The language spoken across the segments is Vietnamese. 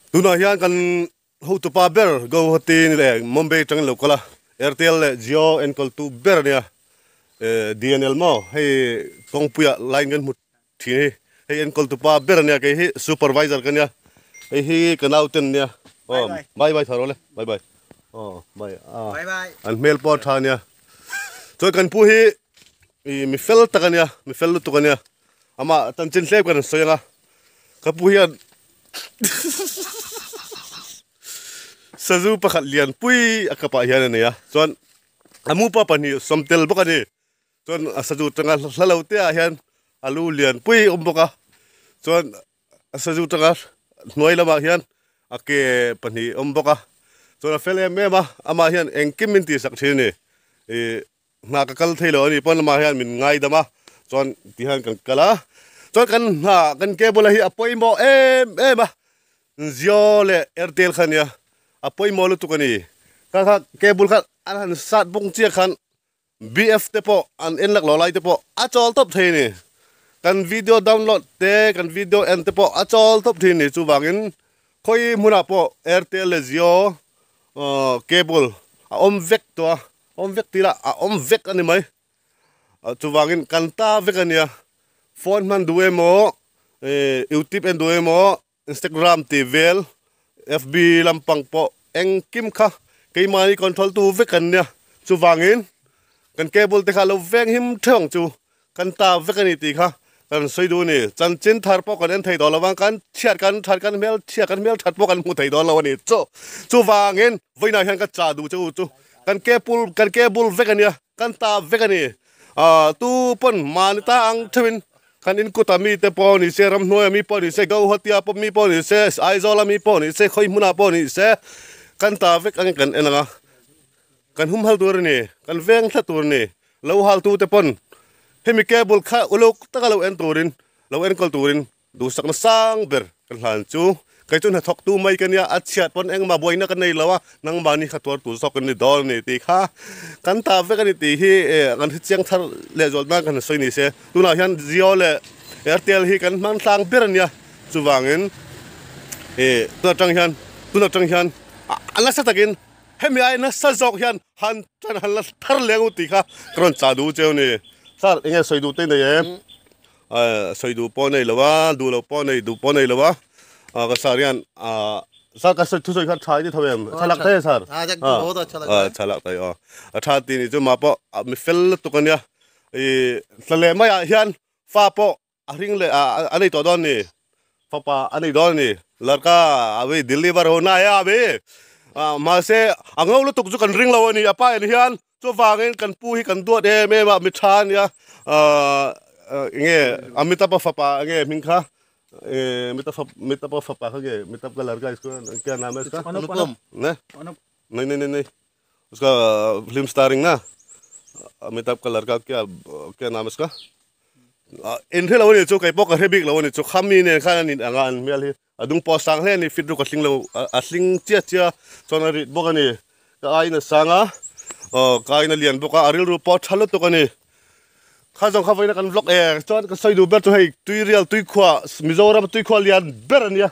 tuna hian kan ho tu pa ber go hotin le Mumbai tang lo kala Airtel le Jio en kol tu ber nia DNL mo hey kongpuya line gan mut thi hey en kol tu pa ber nia ke hi supervisor kan nia hey kanauten nia bye bye tharo le bye bye bye bye bye an mail po tha nia to kan pu hi mi fel takania mi fel tu kania ama tan chin hlep kan soyanga ka pu hian sazu pakhat lian pui akapa hian ania chon amu pa pani somtel bokani chon sazu tanga hlalote a hian alu lian pui omboka chon sazu tanga noi lama hian ake pani omboka chon fele mema ama hian engkim minti sak thini na ka kal thailo ani pon ma hian min ngai dama chon tihan kan kala chon kan ha kan ke bola hi apoi mo em Jio le Airtel khania apoi mo lu tukani ka cable kha an sat bung chia khan BF te po an en lak lo lai te po a chol top theini kan video download te kan video en te po a chol top theini chu wangin khoi muna po Airtel le Jio cable a om vek to om vek tila a om vek ani mai chu wangin kanta vek ania phone man duwe mo YouTube en duwe mo Instagram TVL FB lampang po eng kim kha kay mani control tu vek kan nia chu wangin kan cable te kha lo veng him thong chu kanta vek ani ti kha kan soidu ni chan chin thar po kan en thai do lawang kan thiat kan thar kan mel thiat kan mel that po kan mu thai do lawani chu wangin voina hian ka cha du chu kan cable vek ania kan ta vek ani tu pon manita ang thwin kan in kutami te po ni se ram noi mi po ni se go hotia po mi po ni se aizola mi po ni se khoi muna po ni se kan ta vek ang kan enanga kan hum hal tur ni kan veng tha tur ni lo hal tu te pon hemi cable kha ulok takalo en turin lo en kol turin du sak na sang ber kan han chu kai chun ha thok tu mai kan ya achiat pon eng ma boina kan nei lawa nang mani khatwar tu sok ni dol ni ti kha kan ta ve kan ti hi kan chiang thar le zol na kan soi ni se tu na hian Jio le Airtel hi kan man tlang ber ania chu wangin tu na tang hian ala sa takin hemi ai na sa jok hian han tan han la thar lengu ti kha kron cha du cheu ni sar enge soi du te nei soi du po nei lawa du lo po nei du po nei lawa ka sarian sar ka thu soi kha thai ti thawem thalak te sar बहुत अच्छा लगा thalak tai tha ti ni chu ma po mi fel tu kania tlale ma ya hian fa po aring le anei to don ni fa pa anei don ni larka abe deliver hona ya abe ma se angau lu tuk chu kan ring lawani apa en hian chu wangin kan pu hi kan duat me ma mi than ya nge amita pa fa pa nge mingkha मितप फपा खगे मितप का लड़का इसको क्या नाम है इसका अनुपम नहीं उसका फिल्म स्टारिंग ना मितप का लड़का क्या क्या नाम है इसका इन्हें लवनी चो कई पोक हेबिक लवनी चो खामी ने खाना नि अंगान मेल ही अदुंग पोस्टांग है नि फिट रुक सिंग लो असलिंग चिया सोनारी बोकनी का आई न सांगा का आई न लियन बोका अरिल रू पोट हलो तो कनी खाजों खावै ना kan vlog chon ka soi du ber tu hei tui real tui khwa mizoram tui khwa lian ber ania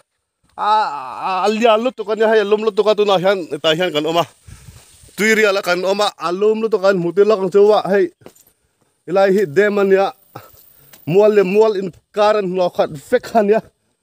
alian lu tu kan hei lum lu tu ka tu na hian ta hian kan oma tui real kan oma alum lu tu kan mutil lak chuwa hei ilai hi demania mual in karan lo khat fek khania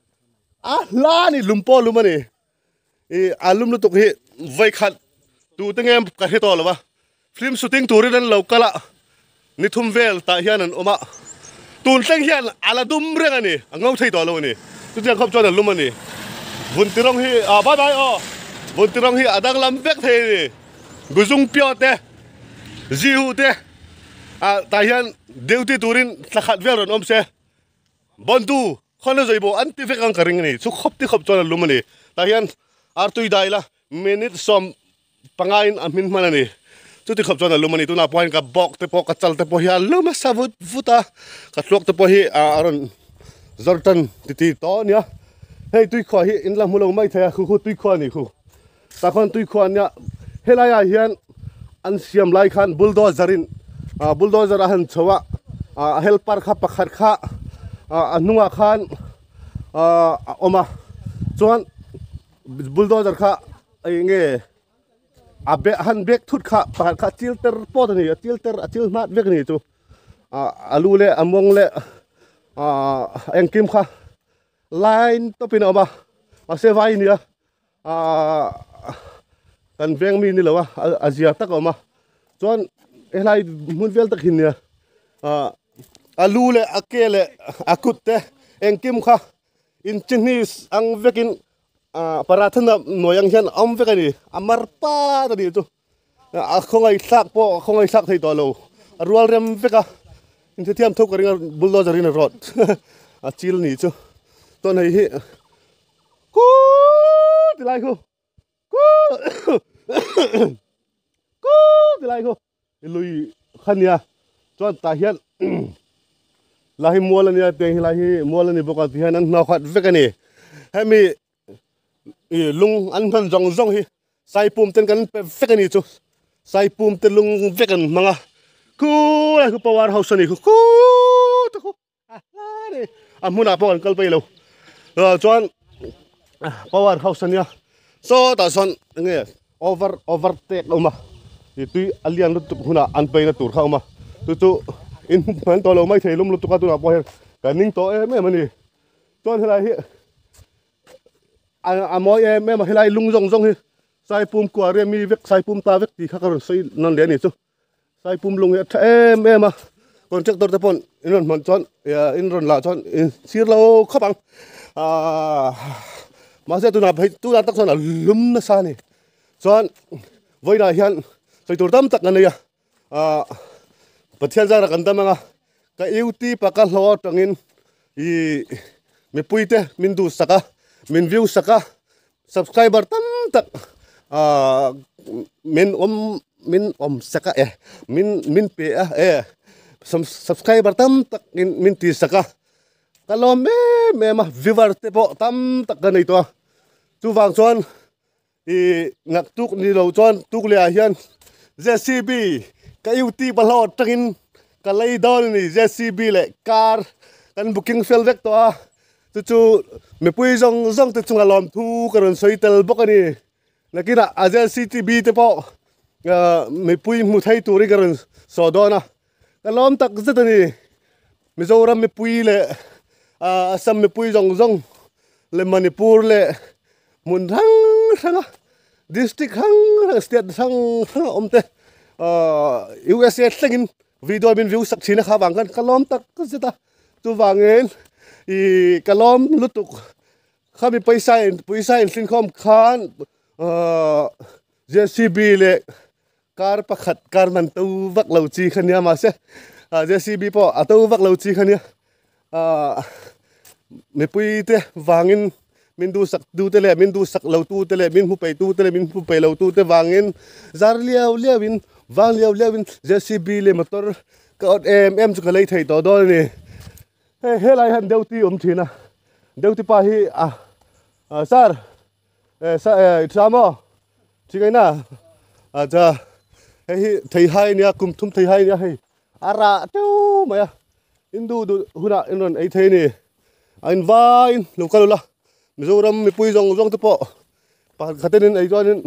la ni lumpo lumani alum lu tu hi vai khat tu tengem ka he to lawa film shooting turin lo kala ni thum vel ta hian an oma tun teng hian ala dum reng ani angau thei to lo ni tu jang khop chon lum ani bun tirong hi bye bye bun tirong hi adang lam vek thei ni guzung pyo te jiu te ta hian deuti turin thakhat vel ron om se bondu khona joibo anti vek ang karing ni chu khop ti khop chon lum ani ta hian artui daila minute som pangain amin manani tu ti khop chona lumani tu na point ka bok te po ka chal te po hian luma savut vuta ka tlok te po hi aron zortan ti to nia hei tui khwa hi in la mulong mai thaya khu tui khwa ni khu ta khon tui khwa nya helaya hian an siam lai khan bulldozer han chowa helper kha pakhat kha anunga khan oma chuan bulldozer kha ai nge abe han bek thut kha pakhat kha chilter pot ni chilter achil mat vek ni chu alu le among le engkim kha line to pin oma se vai ni kan veng mi ni lawa azia tak oma chon elai mun vel tak hin ni alu le akele akut te engkim kha in chinis ang vekin parathana noyang hian om vekani amar pa tani chu khongai sak po khongai sak thei to lo rual rem veka in thiam thok ringa bulldozer in road chil ni chu to nei hi ku tilai ko ku ku tilai ko lui khania chon ta hian lahi molania te lahi molani boka hian an na khat vekani hemi lung an than jong jong hi sai pum ten kan pe vekani chu sai pum te lung vekan manga ku la ku power house ni ku to ku ni amuna po an kal pe lo chuan power house ania so ta son nge overtake oma tu alian lu tu huna an pe na tur kha oma tu in man to lo mai thei lum lu tu ka tu na po ka ning to me mani chuan helai hi moi em mà helai lung rong rong hi sai pum kwa re mi vek sai pum ta vek ti kha karon sai non le ni chu sai pum lung em mà contractor te pon in ron man chon in ron la chon in sir lo khapang ma se tu na tak chon lum na sa ni chon voi na hian sai tur tam tak na ya pathian ra kan ta manga ka euti pa ka hlo tangin I mi puite min du saka min view saka subscriber tam tak min om saka min pe subscriber tam tak min ti saka kalom me ma viewer te po tam tak ka nei to chu wang chon I ngak tuk ni lo chon tuk le hian JCB ka UT balo tangin ka lei don ni JCB le car kan booking fel vek to chu me pui jong jong te chunga lom thu karon soitel bokani nakina aja CTB te po me pui mu thai turi karon sodona kalom tak zetani Mizoram me pui le Assam me pui jong jong le Manipur le mun thang district hang state hang omte USA tlengin video bin view sak china kha wang kan kalom tak zeta tu wangin I kalom lutuk kami paisa in sinkhom khan JCB le kar pakhat kar man tu vak lo chi khania ma se JCB po atu vak lo chi khania me pui te wangin min du sak du te le min du sak lo tu te le min hu pe tu te le min hu pe lo tu te wangin zar liawin wang liawin JCB le motor ka em chu ka lei thei to do ni helai han deuti thina deuti pa hi sir samo chikai na acha hi thei hai nia kum thum thei hai nia hei ara tu maya indu huna inon ai thei ni ain vain local la Mizoram mi pui jong jong te po pa khatenin ai jonin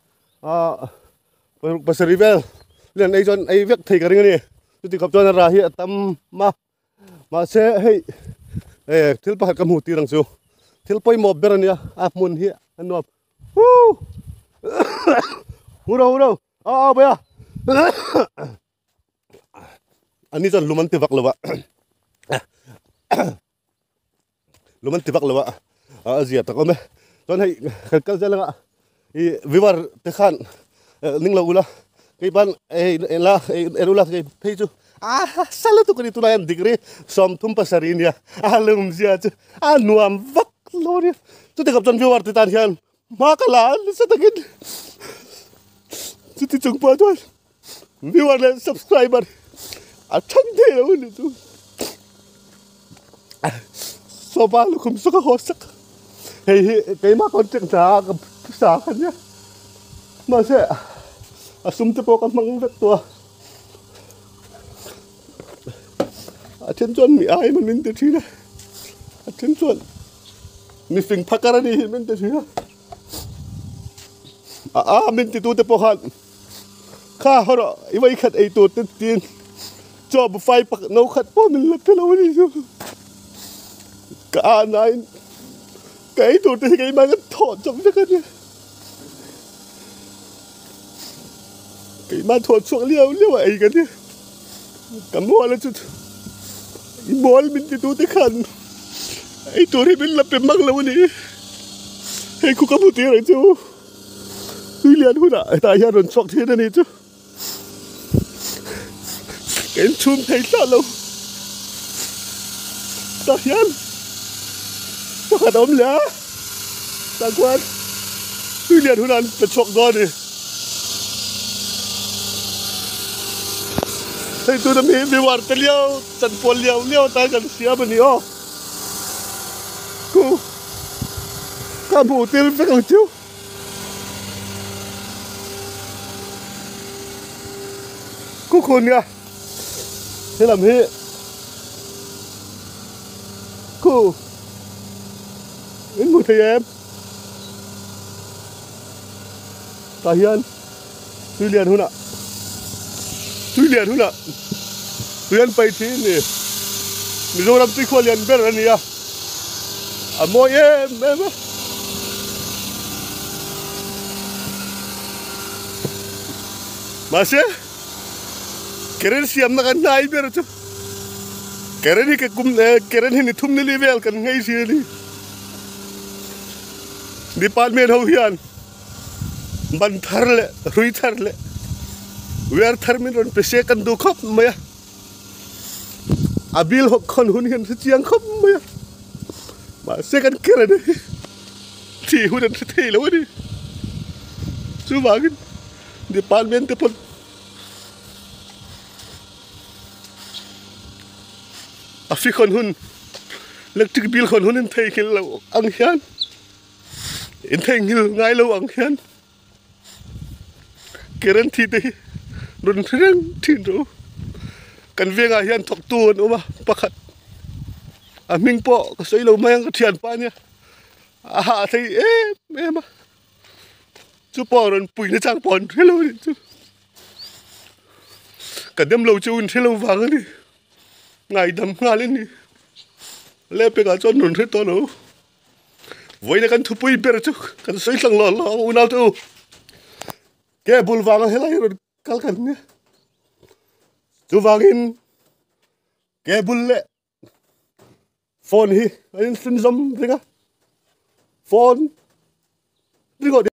pasarivel len ai jon ai vek thei ka ring ni tu kap jon ra hi tam ma se hei thil pa kam hu ti rang chu thil poi mo berania mun hi anop huro baya ani jon luman ti vak lawa luman ti vak lawa azia ta ko me jon hei kal jalanga I vivar te khan ning lo ula kai ban erula kai pheju salu tu kani tunayan degree som thum pasarin ya alum zia chu nuam vak lori tu te kap jon vivar te tan hian ma kala sa tagin tu chung pa tu vivar le subscriber thang de lo ni tu so ba lu kum so ka hosak hei kai ma kon cheng sa kan ya ma se asum te po ka mang vek to attention mi ai man min te thina attention mi fing phakara ni min te thina min ti tu te po khan kha horo iwai khat ei tu te tin job fai pak no khat po min la pelo ni chu ka nine cái tu te cái mang thọ chom te kan cái mang thọ chuak liao ai kan ni kam mo la chu i bol min ti tu te khan ai tu ri min la pe mang lo ni hey ku ka mu ti ra chu lian hu da ta ya ron chok the ni chu cái chum thai sa lo ta yan ta ka dom la ta quan lian hu nan pe chok go ni hey tu da mi war ta liao chan pol liao ta kan sia ba ni o ku ka bu til pe kang chu ku khôn nha thế làm hết cô đến một thầy em ta hiền tôi liền hôn ạ tôi liền bay thế này mình rồi làm tôi khoa liền biết rồi nè à mỗi em masih keren siam na kan nai ber chu keren ni ke kum keren ni thum ni level kan ngai si ni department ho hian ban thar le rui thar le wer thar min ron pese kan du khop maya abil ho khon hun hian chiang khop maya ma se kan keren thi hun thei lo ni chu wagin department te pon afi khon hun electric bill khon hun in thei khil lo ang hian in thei ngil ngai lo ang hian keren thi te run threng thin ro kan venga hian thok tu an oma pakhat a ming po ka sei lo mayang ka thian pa nia a ha thei em chu po ron pui na chang pon hello chu ka dem lo chu in hello wang ni ngày đâm nga lên đi lẽ bây giờ cho nôn hết to nữa vậy là cái thu bùi bể chứ cái sấy sang lò unal tu cái bul vàng hết lại rồi cal cần nhé tu vangin cái bul lệ phone hi anh xin zoom thế cả phone đi gọi